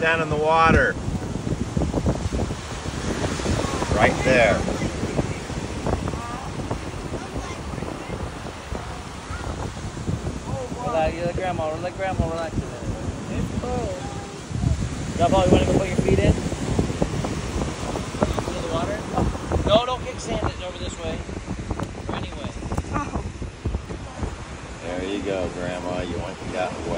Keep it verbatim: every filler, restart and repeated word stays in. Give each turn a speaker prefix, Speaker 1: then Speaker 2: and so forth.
Speaker 1: down in the water. Right there.
Speaker 2: Relax, let grandma, let grandma relax a minute. It's cold. Grandpa, you want to go put your feet in? Into the water? No, don't kick sand over this way. Or anyway.
Speaker 1: There you go, Grandma. You went and got wet.